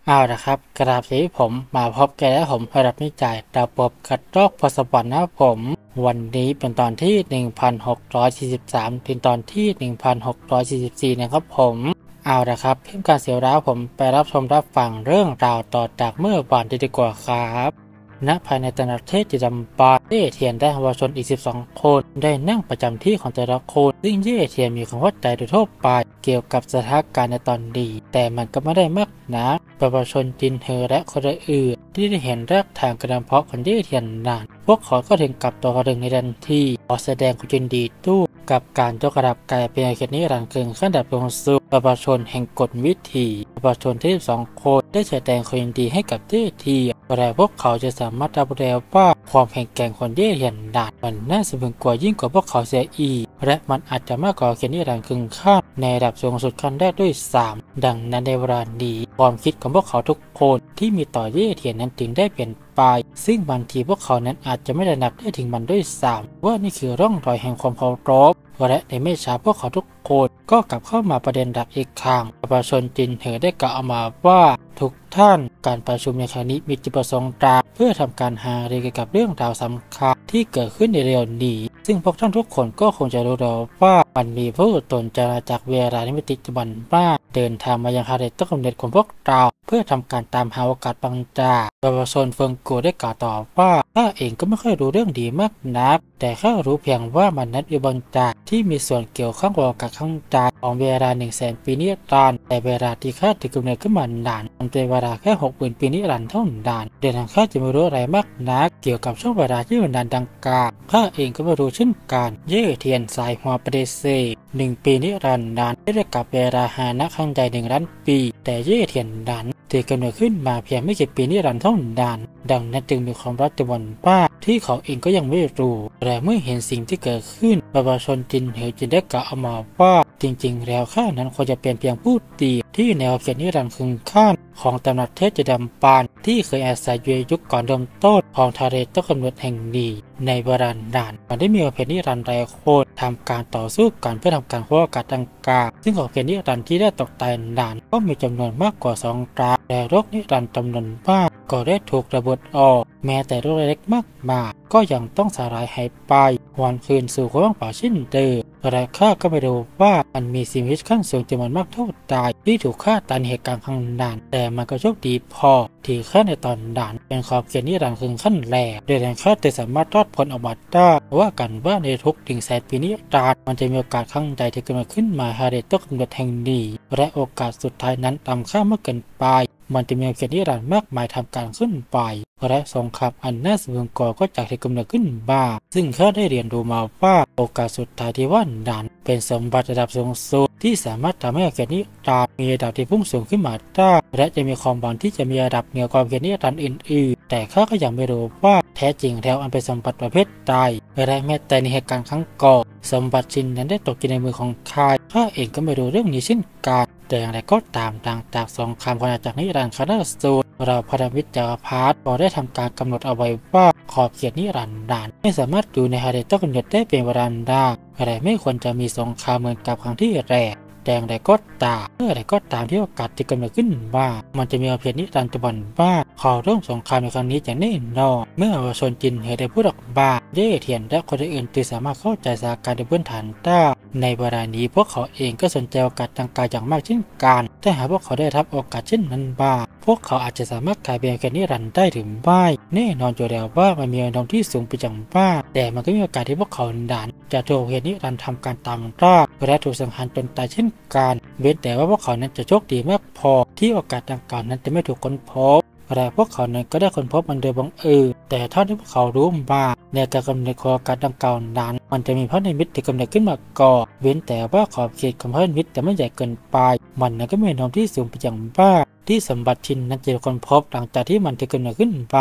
เอาละครับกราบที่ผมมาพบกันแล้วผมรับนิจายดาวปบกัดรอกพศวรรค์นะครับผมวันนี้เป็นตอนที่1643เป็นตอนที่1644นะครับผมเอาละครับเพื่อการเสียแล้วผมไปรับชมรับฟังเรื่องราวต่อจากเมื่อวานดีกว่าครับณภายในตำหนักเทพจิตำบานเย่เทียนได้เยาวชนอีก12คนได้นั่งประจำที่ของแต่ละคนซึ่งเย่เทียนมีความเข้าใจโดยทั่วไปเกี่ยวกับสถานการณ์ในตอนนี้แต่มันก็ไม่ได้มากนักประชาชนจินเฮอและคนอื่นที่ได้เห็นรากฐานกระดานเพาะของเย่เทียนนานพวกเขาก็ถึงกับตัวกระดึงในทันทีขอแสดงความยินดีตู้กับการยกระดับกลายเป็นเขตนิรันดร์เกินขั้นดับลงสู่ประชาชนแห่งกฎวิถีประชาชนที่12คนได้แสดงความยินดีให้กับเย่เทียนแต่พวกเขาจะสามารถรับได้ว่าความแข็งแกร่งของเย่เทียนนานมันน่าสะพรึงกว่ายิ่งกว่าพวกเขาเสียอีกและมันอาจจะมากกว่าเขตนิรันดร์ครึ่งขั้นในระดับสูงสุดขั้นแรกด้วย3ดังนั้นในเวลานี้ความคิดของพวกเขาทุกคนที่มีต่อเย่เทียนนั้นจึงได้เปลี่ยนไปซึ่งบางทีพวกเขานั้นอาจจะไม่ได้นับได้ถึงมันด้วยว่านี่คือร่องรอยแห่งความเคารพและในไม่ช้าพวกเขาทุกคนก็กลับเข้ามาประเด็นหลักอีกครั้งประชาชนจินเหอได้กล่าวมาว่าทุกท่านการประชุมในครั้งนี้มีจุดประสงค์ตามเพื่อทำการหารือเกี่ยวกับเรื่องราวสำคัญที่เกิดขึ้นในเร็วนี้ซึ่งพวกท่านทุกคนก็คงจะรู้แล้วว่ามันมีผู้ตนจราจากเวลาในมิติจุบันว่าเดินทางมายังฮาเรตต้นกำเนิดของพวกเราเพื่อทำการตามหาโอกาสบางจากประชาชนเฟิงกูได้กล่าวต่อว่าข้าเองก็ไม่ค่อยรู้เรื่องดีมากนักแต่ข้ารู้เพียงว่ามันนั้นมีบางจากที่มีส่วนเกี่ยวข้องกับการข้างจากของเวลา100,000 ปีนิรันดร์แต่เวลาที่ข้าถือกำเนิดขึ้นมานานมันเป็นเวลาแค่60,000 ปีนิรันดร์เท่านั้นเดินทางข้าจะไม่รู้อะไรมากนักเกี่ยวกับช่วงเวลาที่นานดังกล่าวข้าเองก็ไม่รู้เช่นกันเย่เทียนสายหัวประเดเซ1 ปีนิรันดร์นานได้กับเวลาหานะข้างใจ1,000,000 ปีแต่เย่เทียนนั้นถือกำเนิดขึ้นมาเพียงไม่กี่ปีนิรันดร์เท่านั้นดังนั้นจึงมีความรักจำนวนมากที่เขาเองก็ยังไม่รู้แต่เมื่อเห็นสิ่งที่เกิดขึ้นประชาชนจินเหอจึงได้กล่าวมาว่าจริงๆแล้วข้านั้นควรจะเป็นเพียงผู้ตีที่แนวเขตนิรันดร์ครึ่งขั้นของตำหนักเทพจิตำบานที่เคยอาศัยอยู่ในยุคก่อนเริ่มต้นของทะเลต้นกำเนิดแห่งนี้ในโบราณนานมันได้มีอภินิรันดร์หลายคนทำการต่อสู้กันเพื่อทำการคว้าโอกาสดังกล่าวซึ่งอภินิรันดร์ที่ได้ตกตายนานก็มีจำนวนมากกว่า2 ครั้งแต่โรคนิรันดร์จำนวนมากก็ได้ถูกระเบิดออกแม้แต่โรคเล็กมากก็ยังต้องสลายหายไปวันคืนสู่ความว่างเปล่าเช่นเดิมและข้าก็ไม่รู้ว่ามันมีสิ่งมีชีวิตขั้นสูงจำนวนมากเท่าใดที่ถูกฆ่าตายในเหตุการณ์ครั้งนั้นแต่มันก็โชคดีพอที่ข้าในตอนนั้นเป็นขอบเขตนิรันดร์ครึ่งขั้นแรกโดยทางข้าจะสามารถรอดพ้นออกมาได้ว่ากันว่าในทุก100,000 ปีนิรันดร์มันจะมีโอกาสครั้งใดที่เกิดขึ้นมาฮาเรตต้นกำเนิดแห่งนี้และโอกาสสุดท้ายนั้นต่ำค่ามากเกินไปมันจะมีเขตนิรันดร์มากมายทำการขึ้นไปและสงครามอันน่าสะพรึงกลัวก็จากที่กำเนิดขึ้นบ้าซึ่งข้าได้เรียนรู้มาว่าโอกาสสุดท้ายที่ว่านั้นเป็นสมบัติระดับสูงสุดที่สามารถทำให้เขตนิรันดร์มีระดับที่พุ่งสูงขึ้นมาได้และจะมีความหวังที่จะมีระดับเหนือความเขตนิรันดร์อื่นๆแต่ข้าก็ยังไม่รู้ว่าแท้จริงแล้วอันเป็นสมบัติประเภทใดและแม้แต่ในเหตุการณ์ครั้งก่อนสมบัติชิ้นนั้นได้ตกอยู่ในมือของข้าเองก็ไม่รู้เรื่องนี้เช่นกันแต่อย่างไรก็ตามต่างจากสงครามของอาณาจักรนิรันดร์คณะสูตรเราพันธมิตรจักรพรรดิก็ได้ทำการกำหนดเอาไว้ว่าขอบเขตนิรันดร์ไม่สามารถอยู่ในฮาเรต้นกำเนิดได้เป็นเวลานานแต่ไม่ควรจะมีสงครามเหมือนกับครั้งที่แรกแต่อย่างไรก็ตามเมื่อไรก็ตามที่โอกาสที่กำเนิดขึ้นว่ามันจะมีอภินิรันดร์จำนวนมากขอร่วมสงครามในครั้งนี้อย่างแน่นอนเมื่อประชาชนจินเหอได้พูดออกมาเย่เทียนและคนอื่นจึงสามารถเข้าใจสถานการณ์ในพื้นฐานได้ในเวลานี้พวกเขาเองก็สนใจโอกาสดังกล่าวอย่างมากเช่นกันถ้าหากพวกเขาได้รับโอกาสเช่นนั้นบ้างพวกเขาอาจจะสามารถกลายเป็นเขตนิรันดร์ได้หรือไม่แน่นอนอยู่แล้วว่ามันมีแนวโน้มที่สูงไปจังว่าแต่มันก็มีโอกาสที่พวกเขานั้นจะถูกเขตนิรันดร์ทำการตามล่าและถูกสังหารจนตายเช่นกันเว้นแต่ว่าพวกเขานั้นจะโชคดีมากพอที่โอกาสดังกล่าวนั้นจะไม่ถูกค้นพบและพวกเขานั้นก็ได้ค้นพบมันโดยบังเอิญแต่เท่าที่พวกเขารู้มาในการกำเนิดของโอกาสดังกล่าวนั้นมันจะมีพระนิมิตที่กำเนิดขึ้นมาก่อนเว้นแต่ว่าขอบเขตของพระนิมิตแต่ไม่ใหญ่เกินไปมันนั้นก็มีแนวโน้มที่สูงไปอย่างมากที่สมบัติชิ้นนั้นจะค้นพบหลังจากที่มันถูกกำเนิดขึ้นมา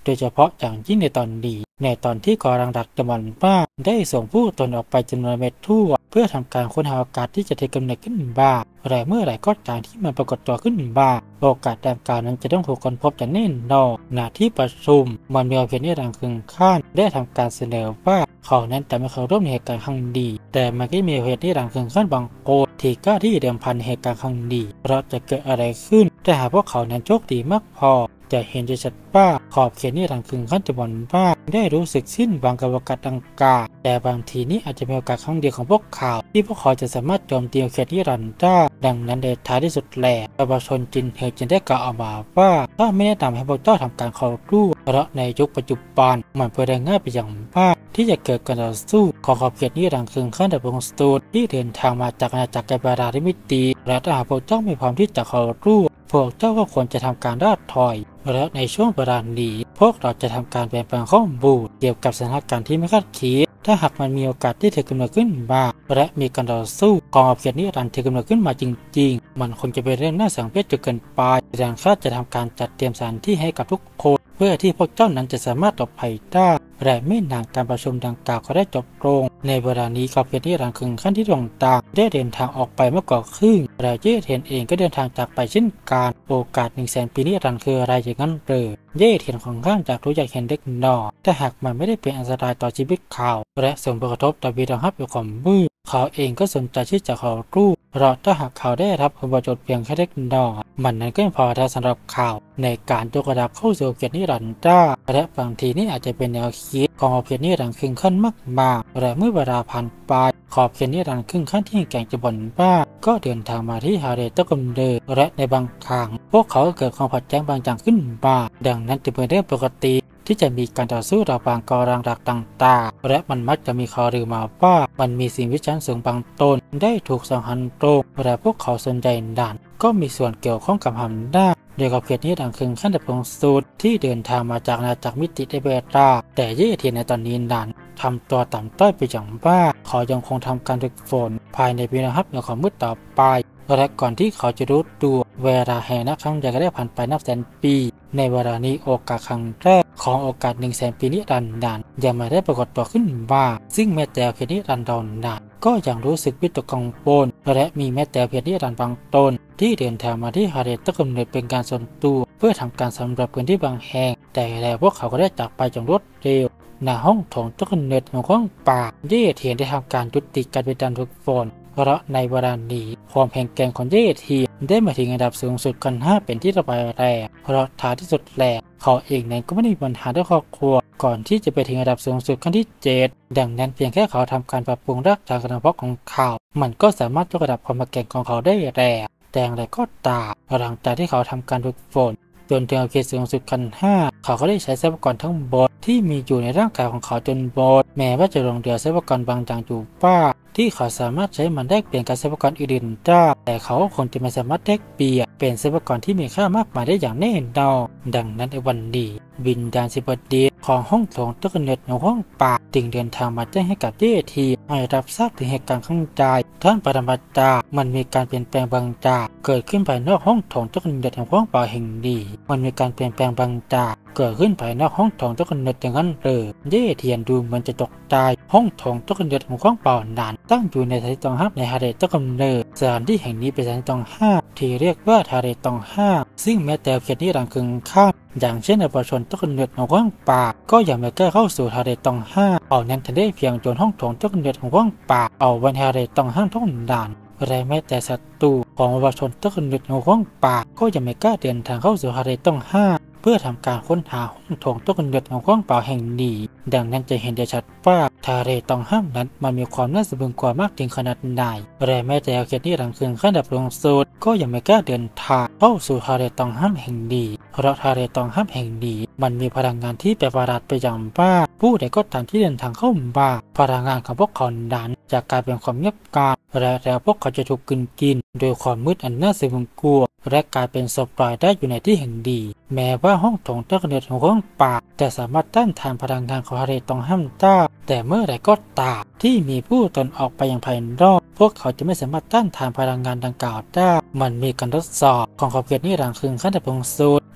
โดยเฉพาะอย่างยิ่งในตอนที่กองกำลังดักจำนวนมากได้ส่งผู้ตนออกไปจำนวนเม็ดทั่วเพื่อทำการค้นหาโอกาสที่จะถือกำเนิดขึ้นบ้างแต่เมื่อไหร่ก็ตามที่มันปรากฏตัวขึ้นบ้างโอกาสดังกล่าวนั้นจะต้องถูกค้นพบอย่างแน่นอนณที่ประชุมมันมีเพียงนิรันดร์คึงข้านได้ทำการเสนอว่าเขานั้นจะไม่เข้าร่วมในเหตุการณ์ครั้งดีแต่มันก็มีเหตุนิรันดร์คึงข้านบางคนที่กล้าที่เดิมพันเหตุการณ์ครั้งดีเพราะจะเกิดอะไรขึ้นแต่หากพวกเขานั้นโชคดีมากพอจะเห็นได้ชัดว่าขอบเขตนิรันดร์คึงข้านจำนวนมากได้รู้สึกสิ้นหวังกับโอกาสดังกล่าวแต่บางทีนี้อาจจะเป็นโอกาสครั้งเดียวของพวกเขาที่พวกเขาจะสามารถโจมตีเขตนิรันดร์ได้ดังนั้นในท้ายที่สุดแล้วประชาชนจินเฮจึงได้กล่าวออกมาว่าถ้าไม่แนะนำให้พวกเจ้าทำการเคารพเพราะในยุคปัจจุบันมันเป็นเรื่องง่ายไปอย่างมากที่จะเกิดการต่อสู้ของขอบเขตนิรันดร์คึงข้านจากวงสตูนที่เดินทางมาจากอาณาจักรแกบาราธิมิตีและถ้าหากพวกเจ้าไม่พร้อมที่จะเคารพพวกเจ้าก็ควรจะทำการราดถอยและในช่วงเวลานี้พวกเราจะทำการเปลี่ยนแปลงข้อมูลเกี่ยวกับสถานการณ์ที่ไม่คาดคิดถ้าหากมันมีโอกาสที่ถือกำเนิดขึ้นมาและมีการต่อสู้ของขอบเขตนิรันดร์ถือกำเนิดขึ้นมาจริงๆมันคงจะเป็นเรื่องน่าสังเวชจนเกินไปดังนั้นข้าจะทำการจัดเตรียมสถานที่ให้กับทุกคนเพื่อที่พวกเจ้านั้นจะสามารถหลบภัยได้และไม่นานการประชุมดังกล่าวก็ได้จบลงในเวลานี้ขอบเขตนิรันดร์คึงข้านที่ต่างๆได้เดินทางออกไปมากกว่าครึ่งและเย่เทียนเองก็เดินทางจากไปเช่นกันโอกาส100,000 ปีนิรันดร์คืออะไรอย่างนั้นหรือเย่เทียนของข้างจากรู้อยากเห็นเด็กน้อยแต่หากมันไม่ได้เป็นอันตรายต่อชีวิตเขาและส่งผลกระทบต่อวีรภาพอยู่ของมือเขาเองก็สนใจที่จะขอรู้เพราะถ้าหากเขาได้รับผลประโยชน์เพียงแค่เล็กน้อยมันนั้นก็พอที่สำหรับเขาในการยกระดับเข้าสู่เขตนิรันดร์ได้และบางทีนี่อาจจะเป็นแนวคิดของขอบเขตนิรันดร์คึงข้านมากๆและเมื่อเวลาผ่านไปขอบเขตนิรันดร์คึงข้านที่แก่งจะบ่นบ้าก็เดินทางมาที่ฮาเรตกำเนิดและในบางครั้งพวกเขาเกิดความขัดแย้งบางอย่างขึ้นมาดังนั้นจึงเป็นเรื่องปกติที่จะมีการต่อสู้ระหว่างกองกำลังต่างๆและมันมักจะมีข่าวลือมาว่ามันมีสิ่งวิจารณ์สูงบางตนได้ถูกสังหารตรงและพวกเขาส่วนใหญ่นั้นก็มีส่วนเกี่ยวข้องกับอำนาจโดยขอบเขตนิรันดร์คึงข้านแบบพงสูตรที่เดินทางมาจากอาณาจักรมิติเบตาแต่เย่เทียนในตอนนี้นั้นทำตัวต่ำต้อยไปอย่างบ้าเขายังคงทำการฝึกฝนภายในปีนะครับในความมืดต่อไปและก่อนที่เขาจะรู้ตัวเวลาแห่งครั้งใหญ่ก็ได้ผ่านไปนับแสนปีในเวลานี้โอกาสครั้งแรกของโอกาส100,000 ปีนิรันดร์ยังไม่ได้ปรากฏตัวขึ้นมาซึ่งแม้แต่เขตนิรันดร์นั้นก็ยังรู้สึกวิตกกังวลและมีแม้แต่เพียงนิรันดร์บางตนที่เดินทางมาที่ฮาเรตกำเนิดเป็นการส่วนตัวเพื่อทำการสำรวจพื้นที่บางแห่งแต่แล้วพวกเขาก็ได้จากไปอย่างรวดเร็วณห้องโถงต้นกำเนิดของห้องป่าเย่เทียนได้ทำการยุติการเป็นการฝึกฝนเพราะในเวลานี้ความแข็งแกร่งของเย่เทียนได้มาถึงระดับสูงสุดกัน5เป็นที่ระบายแรงเพราะท้ายที่สุดแล้วเขาเองนั้นก็ไม่ได้มีปัญหาด้วยครอบครัวก่อนที่จะไปถึงระดับสูงสุดขั้นที่7ดังนั้นเพียงแค่เขาทำการปรับปรุงร่างกายกระเพาะของเขามันก็สามารถยกระดับความแข็งของเขาได้แล้วแต่อย่างไรก็ตามหลังจากที่เขาทำการฝึกฝนจนถึงเขตสูงสุดขั้น5เขาก็ได้ใช้ทรัพยากรทั้งหมดที่มีอยู่ในร่างกายของเขาจนหมดแม้ว่าจะลงเหลือทรัพยากรบางอย่างอยู่บ้างที่เขาสามารถใช้มันแลกเปลี่ยนกับทรัพยากรอื่นๆได้แต่เขาคงจะไม่สามารถแลกเปลี่ยนเป็นทรัพยากรที่มีค่ามากมายได้อย่างแน่นอนดังนั้นในวันนี้วิญญาณสิบดีของห้องโถงต้นกำเนิดของห้องป่าจึงเดินทางมาแจ้งให้กับเย่ทีให้รับทราบถึงเหตุการณ์ข้างใจท่านปรมาจารย์มันมีการเปลี่ยนแปลงบางอย่างเกิดขึ้นภายนอกห้องโถงต้นกำเนิดของห้องป่าแห่งนี้มันมีการเปลี่ยนแปลงบางอย่างเกิดขึ้นภายนอกห้องโถงต้นกำเนิดอย่างนั้นเลยเย่เทียนดูเหมือนจะตกใจห้องโถงต้นกำเนิดของห้องป่านั้นตั้งอยู่ในทะเลตองห้ามในฮาเรต้นกำเนิดสถานที่แห่งนี้เป็นสถานที่ตองห้าที่เรียกว่าทะเลตองห้าซึ่งแม้แต่เขตนิรันดร์คึงข้านอย่างเช่นในประชาชนต้นกำเนิดของห้องป่าก็ยังไม่กล้าเข้าสู่ทะเลตองห้าเอานั้นทันได้เพียงจนห้องโถงต้นกำเนิดของห้องป่าเอาวันทะเลตองห้าท่องด่านและแม้แต่ศัตรูของประชาชนต้นกำเนิดของห้องป่าก็ยังไม่กล้าเดินทางเข้าสู่ทะเลตองห้าเพื่อทำการค้นหาห้องโถงต้นกำเนิดของห้องป่าแห่งนี้ดังนั้นจะเห็นได้ชัดว่าทะเลตองห้ามนั้นมันมีความน่าสะพรึงกลัวมากถึงขนาดไหนและแม้แต่เขตนิรันดร์คึงข้านดับลงสุดก็ยังไม่กล้าเดินทางเข้าสู่ทะเลตองห้ามแห่งนี้เพราะทะเลตองห้ามแห่งนี้มันมีพลังงานที่แปลกประหลาดไปอย่างมากผู้ใดก็ตามที่เดินทางเข้ามาพลังงานของพวกเขานั้นจะกลายเป็นความเงียบงันและแล้วพวกเขาจะถูกกินโดยความมืดอันน่าสะพรึงกลัวและกลายเป็นศพลอยได้อยู่ในที่แห่งดีแม้ว่าห้องโถงต้นกำเนิดของห้องป่าจะสามารถต้านทานพลังงานของทะเลตองห้ามได้แต่เมื่อไหร่ก็ตามที่มีผู้ตนออกไปอย่างภายนอกพวกเขาจะไม่สามารถต้านทานพลังงานดังกล่าวได้มันมีการทดสอบของขอบเขตนิรันดร์คึงข้านดับลงสุด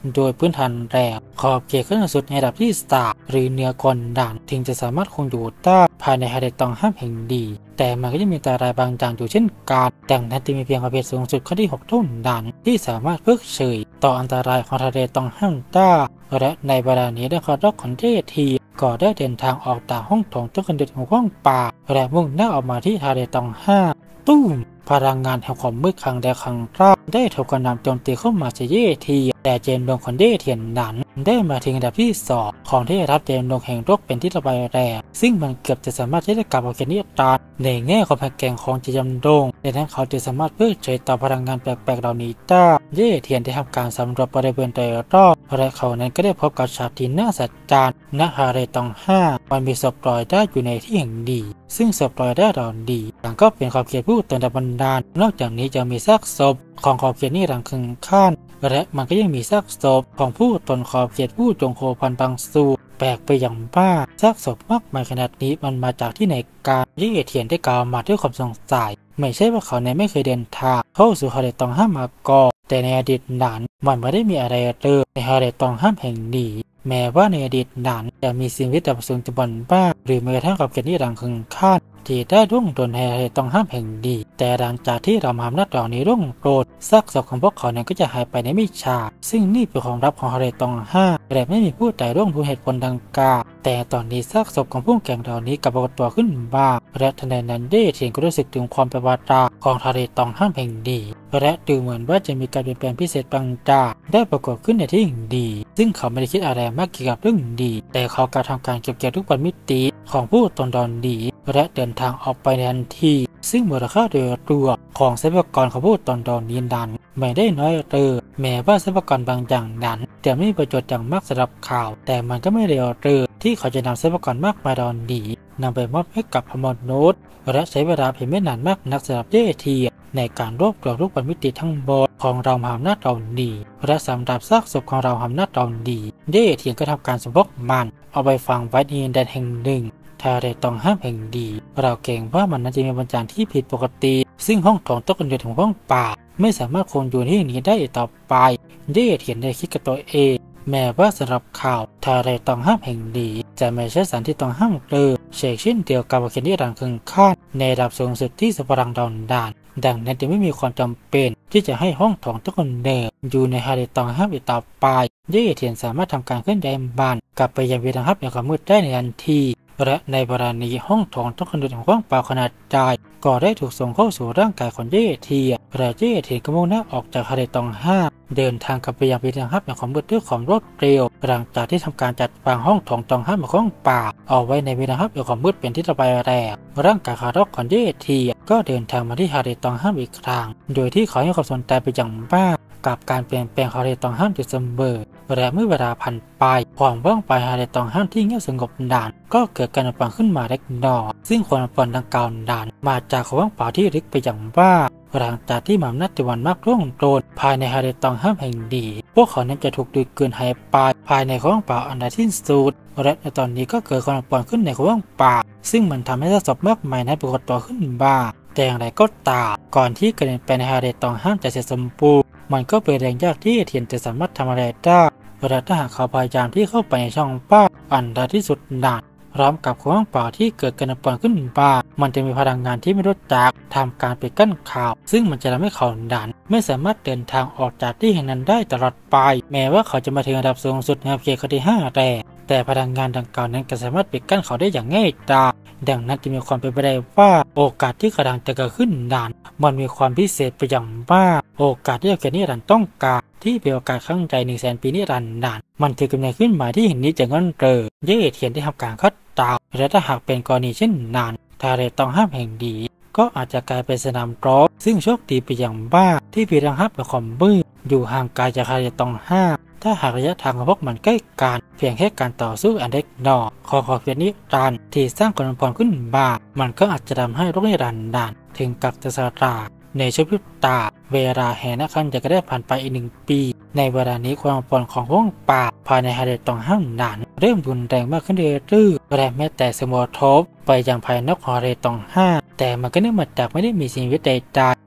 โดยพื้นฐานแรกขอบเขตขั้นสุดในระดับที่3หรือเหนือก่อนด่านถึงจะสามารถคงอยู่ได้ภายในทะเลต้องห้ามแห่งดีแต่มันก็จะมีอันตรายบางอย่างอยู่เช่นกันดังนั้นจึงมีเพียงขอบเขตสูงสุดข้อที่6เท่านั้นที่สามารถเพิกเฉยต่ออันตรายของทะเลต้องห้ามได้และในเวลานี้ได้คอร์ดของเจทีก็ได้เดินทางออกจากห้องโถงต้นกันเด็ดของห้องป่าและมุ่งหน้าออกมาที่ทะเลต้องห้ามตุ้มพลังงานแห่งความมืดครั้งใดครั้งแรกได้ถูกกระหน่ำโจมตีเข้ามาจากเยทีแต่เจนดงของเยเทียนนั้นได้มาถึงอันดับที่2ของที่รับเจนดงแห่งโลกเป็นที่ระบายแรงซึ่งมันเกือบจะสามารถใช้ได้กับเอาเกนิตานในแง่ของแผนแกงของเจนดงดังนั้นเขาจะสามารถเพิกเฉยต่อพลังงานแปลกๆเหล่านี้ได้เยเทียนได้ทำการสำรวจบริเวณโดยรอบและเขานั้นก็ได้พบกับฉากที่น่าสัศจรรย์ณทะเลต้องห้ามมันมีศพลอยได้อยู่ในที่แห่งดีซึ่งศพลอยได้เหล่านี้ต่างก็เป็นขอบเขตผู้ตนบันดาลนอกจากนี้จะมีซากศพของขอบเขตนิรันดร์ครึ่งข้านและมันก็ยังมีซากศพของผู้ตนขอบเขตผู้จงโคพันบางสูแปลกไปอย่างมากซากศพมากมายขนาดนี้มันมาจากที่ไหนกันเย่เทียนได้กล่าวมาด้วยความสงสัยไม่ใช่ว่าเขาไม่เคยเดินทางเข้าสู่ทะเลต้องห้ามมาก่อนแต่ในอดีตนั้นมันไม่ได้มีอะไรเลยในทะเลต้องห้ามแห่งนี้แม้ว่าในอดีตนั้นจะมีสิ่งที่ต่ำสูงจำนวนมากหรือแม้กระทั่งขอบเขตนิรันดร์ครึ่งข้านที่ได้ร่วงโดนในทะเลต้องห้ามแห่งดีแต่หลังจากที่เรามหาอำนาจเหล่านี้ร่วงโรยซากศพของพวกเขานั้นก็จะหายไปในไม่ช้าซึ่งนี่เป็นความลับของทะเลต้องห้ามและไม่มีผู้ใดร่วงรู้เหตุผลดังกล่าวแต่ตอนนี้ซากศพของผู้แข่งเหล่านี้กลับปรากฏตัวขึ้นบ้างและทันใดนั้นเย่เทียนก็รู้สึกถึงความเป็นวัฏของทะเลต้องห้ามแห่งดีและดูเหมือนว่าจะมีการเปลี่ยนแปลงพิเศษบางอย่างได้ปรากฏขึ้นในที่แห่งดีซึ่งเขาไม่ได้คิดอะไรมากเกี่ยวกับเรื่องดีแต่เขากระทำการเก็บเกี่ยวทุกวันมิติของผู้ตนดอนดีและเดินทางออกไปในทันทีซึ่งมูลค่าโดยรวมของทรัพยากรของผู้ตนดอนนี้นั้นไม่ได้น้อยเลยแม้ว่าทรัพยากรบางอย่างนั้นจะไม่มีประโยชน์อย่างมากสำหรับข่าวแต่มันก็ไม่เลวเลยที่เขาจะนำทรัพยากรมากมายดอนดีนำไปมอบให้กับพมรนุษย์และใช้เวลาเพียงไม่นานมากนักสำหรับเย่ทีในการรวบรวมรูปมิติทั้งหมดของเรามหาอำนาจดอนดีและสำหรับซากศพของเรามหาอำนาจดอนดีเย่เทียนก็ทำการสมบกมันเอาไปฝังไว้ในดินแดนแห่งหนึ่งทะเลต้องห้ามแห่งดีเราเกรงว่ามันน่าจะมีบางอย่างที่ผิดปกติซึ่งห้องโถงต้นกันเดือนของห้องป่าไม่สามารถคงอยู่ที่นี้ได้ต่อไปเย่เทียนได้คิดกับตัวเองแม้ว่าสำหรับข่าวทะเลต้องห้ามแห่งดีจะไม่ใช่สถานที่ต้องห้ามเลยเช่นเดียวกับเคนที่รังครึ่งข้านในระดับสูงสุดที่สปรังดอนดานดังนั้นจึงไม่มีความจำเป็นที่จะให้ห้องโถงทุกคนเดิมอยู่ในทะเลต้องห้ามอีกต่อไปเย่เทียนสามารถทำการเคลื่อนย้ายบ้านกลับไปยังเวลาฮับในความมืดได้ในทันทีและในเวลานี้ห้องโถงทุกคนเดิมของห้องเปล่าขนาดใหญ่ก็ได้ถูกส่งเข้าสู่ร่างกายของเย่เทียนและเย่เทียนก็มุ่งหน้าออกจากทะเลต้องห้ามเดินทางกลับไปยังเวลาฮับในความมืดด้วยความรวดเร็วหลังจากที่ทำการจัดวางห้องโถงต้องห้ามของห้องป่าเอาไว้ในเวลาฮับในความมืดเป็นที่ระบายแรงร่างกายคาร์ลของเย่เทียนก็เดินทางมาที่ทะเลต้องห้ามอีกครั้งโดยที่เขาให้ความสนใจไปอย่างมากกับการเปลี่ยนแปลงทะเลต้องห้ามอยู่เสมอและเมื่อเวลาผ่านไปความว่างเปล่าทะเลต้องห้ามที่เงียบสงบนานก็เกิดการปั่นขึ้นมาเล็กน้อยซึ่งความปั่นดังกล่าวนั้นมาจากความว่างเปล่าที่ลึกไปอย่างมากหลังจากที่มหาอำนาจตะวันมากร่วงโรยภายในทะเลต้องห้ามแห่งดีพวกเขานั้นจะถูกดูดกลืนหายไปภายในความว่างเปล่าอันใดที่สุดและในตอนนี้ก็เกิดความปั่นขึ้นในความว่างเปล่าซึ่งมันทำให้ศพมากมายนั้นปรากฏตัวขึ้นบ้างแต่อย่างไรก็ตามก่อนที่การเปลี่ยนแปลงในทะเลต้องห้ามจะเสร็จสมบูรณ์มันก็เป็นแรงยากที่เทียนจะสามารถทำอะไรได้และถ้าหากเขาพยายามที่เข้าไปในช่องป้าอันใดที่สุดนานพร้อมกับความว่างเปล่าที่เกิดการปั่นขึ้นบ้างมันจะมีพลังงานที่ไม่รู้จักทำการปิดกั้นข่าวซึ่งมันจะทำให้เขาดันไม่สามารถเดินทางออกจากที่แห่งนั้นได้ตลอดไปแม้ว่าเขาจะมาถึงระดับสูงสุดในเขตข้อที่5แต่พลังงานดังกล่าวนั้นก็สามารถปิดกั้นเขาได้อย่างง่ายดายดังนั้นจะมีความเป็นไปได้ว่าโอกาสที่กระดังจะเกิดขึ้นนานมันมีความพิเศษไปอย่างมากโอกาสที่เขตนิรันดร์ต้องการที่เป็นโอกาสครั้งใจ100,000 ปีนิรันดร์มันถือกำเนิดขึ้นมาที่แห่งนี้จะงั้นเย่เทียนได้ทำการคัดตาและถ้าหากเป็นกรณีเช่นนั้นทะเลต้องห้ามแห่งดีก็อาจจะกลายเป็นสนามรบซึ่งโชคดีไปอย่างบ้าที่พีรังฮับกับความมืดอยู่ห่างไกลจากทะเลต้องห้ามถ้าหากระยะทางของพวกมันใกล้กันเพียงแค่การต่อสู้อันเล็กน้อยของขอบเขตนิรันดร์ที่สร้างความพรขึ้นบ้ามันก็อาจจะทำให้โลกนิรันดร์ถึงกับจะสลายในชั่วพริบตาเวลาแห่นาครั้งจะได้ผ่านไปอีก1 ปีในเวลานี้ความปนของห้องป่าภายในทะเลต้องห้ามนั้นเริ่มรุนแรงมากขึ้นเรื่อยๆและแม้แต่สมอทบไปยังภายนอกของทะเลต้องห้ามแต่มันก็เนื่องมาจากไม่ได้มีสิ่งวิจัยใด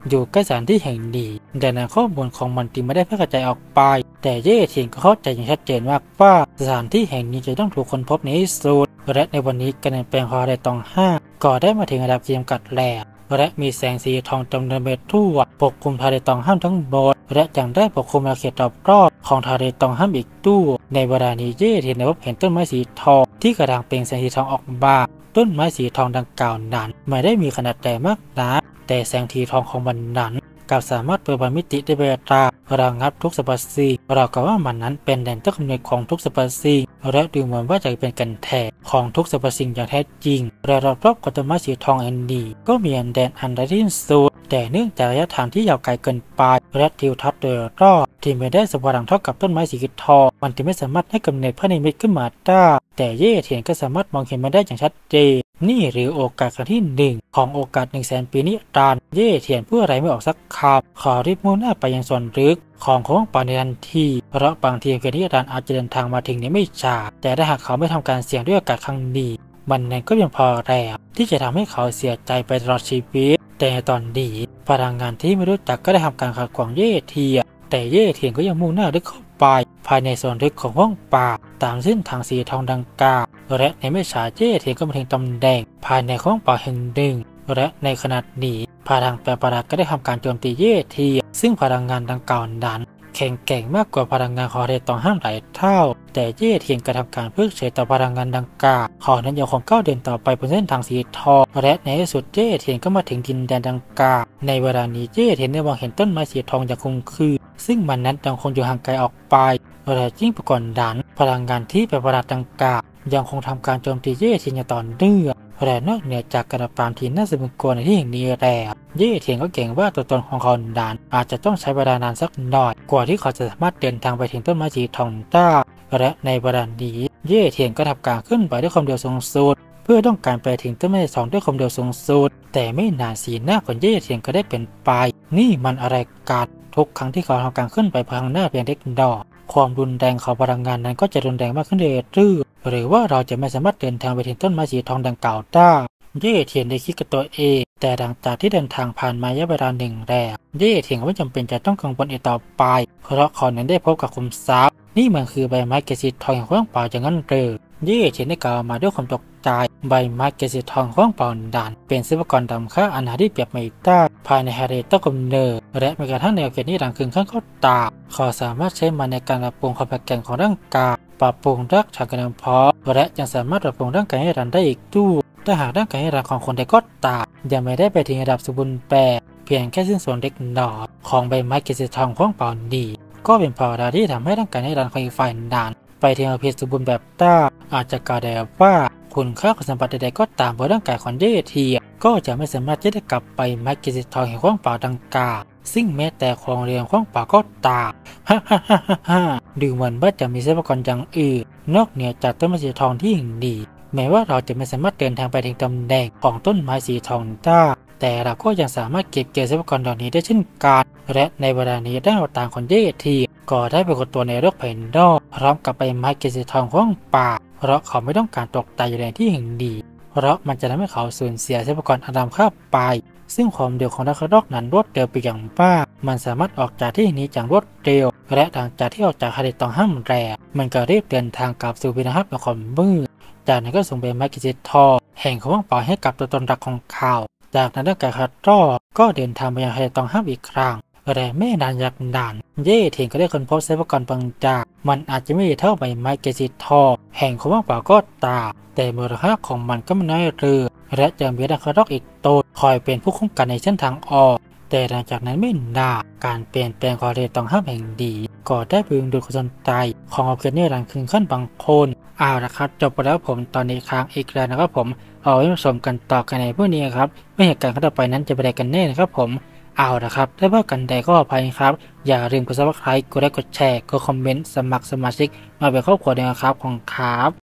อยู่ใกล้สถานที่แห่งนี้ดังนั้นข้อมูลของมันจึงไม่ได้แพร่กระจายออกไปแต่เย่เทียนก็เข้าใจอย่างชัดเจนว่าสถานที่แห่งนี้จะต้องถูกค้นพบในที่สุดและในวันนี้การเปลี่ยนแปลงของทะเลตองห้าก็ได้มาถึงระดับจำกัดแล้วและมีแสงสีทองจำนวนเมตรทั่วปกคลุมทะเลตองห้ามทั้งหมดและยังได้ปกคลุมอาณาเขตรอบๆของทะเลตองห้ามอีกตู้ในเวลานี้เย่เทียนได้พบเห็นต้นไม้สีทองที่กระด้างเปล่งแสงสีทองออกมาต้นไม้สีทองดังกล่าวนั้นไม่ได้มีขนาดใหญ่มากนักแต่แสงสีทองของมันนั้นกลับสามารถเปิดบานมิติได้เวลาระงับทุกสรรพสิ่งเรากล่าวว่ามันนั้นเป็นแดนต้นกำเนิดของทุกสรรพสิ่งและดูเหมือนว่าจะเป็นกันแท้ของทุกสรรพสิ่งอย่างแท้จริงและรอบๆต้นไม้สีทองอันนี้ก็มีแดนอันไร้ที่สุดแต่เนื่องจากระยะทางที่ยาวไกลเกินไปและทิวทัศน์โดยรอบที่ไม่ได้สว่างเท่ากับต้นไม้สีทองมันจึงไม่สามารถให้กำเนิดพระนิมิตขึ้นมาได้แต่เย่เทียนก็สามารถมองเห็นมันได้อย่างชัดเจนนี่หรือโอกาสครั้งที่1ของโอกาส100,000 ปีนิรันดร์เย่เทียนพูดอะไรไม่ออกสักคำขอรีบมุ่งหน้าไปยังส่วนลึกของโค้งป่าในทันทีเพราะบางทีเพื่อนนิรันดร์อาจจะเดินทางมาถึงนี้ไม่ช้าแต่ถ้าหากเขาไม่ทำการเสี่ยงด้วยโอกาสครั้งนี้มันนั้นก็ยังพอแล้วที่จะทำให้เขาเสียใจไปตลอดชีวิตแต่ตอนนี้พลังงานที่ไม่รู้จักก็ได้ทำการขัดขวางเย่เทียนแต่เย่เทียนก็ยังมุ่งหน้าลึกเข้าไปภายในส่วนลึกของห้องป่าตามเส้นทางสีทองดังกล่าวและในไม่ช้าเย่เทียนก็มาถึงตำแหน่งภายในห้องป่าแห่งหนึ่งและในขณะนี้พลังแปลประหลาดก็ได้ทำการโจมตีเย่เทียนซึ่งพลังงานดังกล่าวนั้นแข็งแกร่งมากกว่าพลังงานของทะเลตองห้ามหลายเท่าแต่เย่เทียนกระทำการเพิกเฉยต่อพลังงานดังกล่าวเขานั้นยังคงก้าวเดินต่อไปบนเส้นทางสีทองและในที่สุดเย่เทียนก็มาถึงดินแดนดังกล่าวในเวลานี้เย่เทียนได้มองเห็นต้นไม้สีทองอย่างคงคือซึ่งมันนั้นยังคงอยู่ห่างไกลออกไปและยิ่งไปกว่านั้นพลังงานที่แปลประหลาดดังกล่าวยังคงทำการโจมตีเย่เทียนอย่างต่อเนื่องและนอกเหนือจากการปรามที่น่าสะพรึงกลัวในที่แห่งนี้แล้วเย่เทียนก็เก่งว่าตัวตนของเขานั้นอาจจะต้องใช้เวลานานสักหน่อยกว่าที่เขาจะสามารถเดินทางไปถึงต้นไม้สีทองได้และในเวลานี้เย่เทียนก็ทำการขึ้นไปด้วยความเร็วสูงสุดเพื่อต้องการไปถึงต้นไม้สองด้วยความเร็วสูงสุดแต่ไม่นานสีหน้าของเย่เทียนก็ได้เปลี่ยนไปนี่มันอะไรกันทุกครั้งที่เขาทำการขึ้นไปพลังหน้าเพียงเล็กน้อยความรุนแรงของพลังงานนั้นก็จะรุนแรงมากขึ้นเรื่อยๆหรือว่าเราจะไม่สามารถเดินทางไปถึงต้นไม้สีทองดังกล่าวได้เย่เทียนได้คิดกับตัวเองแต่หลังจากที่เดินทางผ่านมาระยะเวลาหนึ่งแล้วเย่เทียนก็ไม่จำเป็นจะต้องกังวลอีกต่อไปเพราะเขานั้นได้พบกับขุมทรัพย์นี่มันคือใบไม้เกศสีทองของป่าอย่างนั้นเลยเย่เทียนได้กล่าวมาด้วยความตกใจใบไม้เกศสีทองของป่าดันเป็นทรัพยากรดำค่าอันหาที่เปรียบไม่ได้ภายในทะเลต้นกำเนิดและแม้กระทั่งแนวเขตนี้หลังคืนข้างก็ตามเขาสามารถใช้มันในการปรับปรุงความแข็งแกร่งของร่างกายปรับปรุงรักษาการเพาะและยังสามารถปรับปรุงร่างกายให้รันได้อีกด้วยถ้าหากร่างกายให้รันของคนใดก็ตามยังไม่ได้ไปถึงระดับสมบูรณ์แบบเพียงแค่สิ้นส่วนเล็กน้อยของใบไม้เกศสีทองของป่าดีก็เป็นภาวะที่ทำให้ร่างกายให้รันของอีกฝ่ายนั้นไปถึงอภิสมบูรณ์แบบได้อาจจะกล่าวได้ว่าคุณค่าของสัมผัสใดๆก็ตามบนร่างกายของเย่เทียนก็จะไม่สามารถจะได้กลับไปไม้เกศสีทองแห่งของป่าดังกล่าวซึ่งแม้แต่ของเรียงของป่าก็ตามดูเหมือนว่าจะมีทรัพยากรอย่างอื่นนอกเหนือจากต้นไม้สีทองที่ยิ่งดีแม้ว่าเราจะไม่สามารถเดินทางไปถึงตำแหน่งของต้นไม้สีทองได้แต่เราก็ยังสามารถเก็บเกี่ยวทรัพยากรเหล่านี้ได้เช่นกันและในเวลานี้ได้เอาต่างของเย่เทียนก็ได้ปรากฏตัวในโลกภายนอกพร้อมกับใบไม้เกศสีทองของป่าเพราะเขาไม่ต้องการตกตายอยู่ในที่แห่งดีเพราะมันจะทำให้เขาสูญเสียทรัพยากรอันดำค่าไปซึ่งความเร็วของนักรบนั้นรวดเร็วไปอย่างมากมันสามารถออกจากที่นี้อย่างรวดเร็วและหลังจากที่ออกจากทะเลตองห้ามแร่มันก็รีบเดินทางกลับสู่พินาศของความมืดจากนั้นก็ส่งใบไม้เกศสีทองแห่งของป่าให้กับตัวตนรักของเขาจากนั้นร่างกายคาร์โร่ก็เดินทางไปยังทะเลตองห้ามอีกครั้งและไม่นานจากนั้นเย่เทียนก็ได้ค้นพบทรัพยากรบางจากมันอาจจะไม่เท่าใบไม้เกศสีทองแห่งของป่าก็ตามแต่มูลค่าของมันก็ไม่น้อยเลยและยังมีนักรบอีกตัวคอยเป็นผู้คุ้มกันในเส้นทางออกแต่หลังจากนั้นไม่นานการเปลี่ยนแปลงของทะเลตองห้ามแห่งดีก็ได้ดึงดูดความสนใจของออฟเกเนอร์หลังคืนขั้นบางคนเอาละครับจบไปแล้วผมตอนนี้ค้างอีกแล้วนะครับผมเอาไว้มาชมกันต่อกันในพวกนี้ครับไม่เหตุการณ์ต่อไปนั้นจะเป็นอะไรกันแน่นะครับผมเอาละครับถ้าว่ากันใดก็อภัยครับอย่าลืมกด Subscribe กดไลค์กดแชร์กดคอมเมนต์สมัครสมาชิกมาเป็นครอบครัวเดียวครับของครับ